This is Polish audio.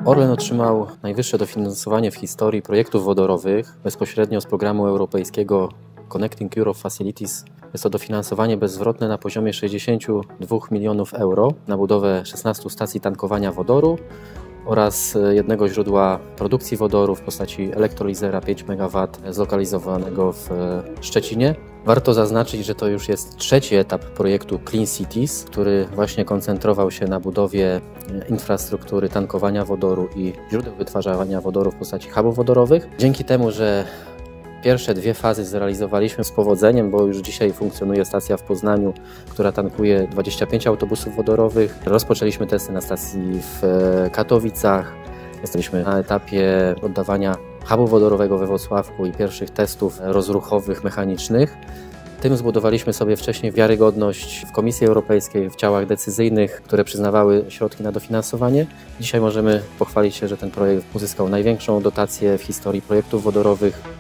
Orlen otrzymał najwyższe dofinansowanie w historii projektów wodorowych bezpośrednio z programu europejskiego Connecting Europe Facilities. Jest to dofinansowanie bezzwrotne na poziomie 62 milionów euro na budowę 16 stacji tankowania wodoru oraz jednego źródła produkcji wodoru w postaci elektrolizera 5 MW zlokalizowanego w Szczecinie. Warto zaznaczyć, że to już jest trzeci etap projektu Clean Cities, który właśnie koncentrował się na budowie infrastruktury tankowania wodoru i źródeł wytwarzania wodoru w postaci hubów wodorowych. Dzięki temu, że pierwsze dwie fazy zrealizowaliśmy z powodzeniem, bo już dzisiaj funkcjonuje stacja w Poznaniu, która tankuje 25 autobusów wodorowych. Rozpoczęliśmy testy na stacji w Katowicach. Jesteśmy na etapie oddawania hubu wodorowego we Włocławku i pierwszych testów rozruchowych, mechanicznych. Tym zbudowaliśmy sobie wcześniej wiarygodność w Komisji Europejskiej, w ciałach decyzyjnych, które przyznawały środki na dofinansowanie. Dzisiaj możemy pochwalić się, że ten projekt uzyskał największą dotację w historii projektów wodorowych.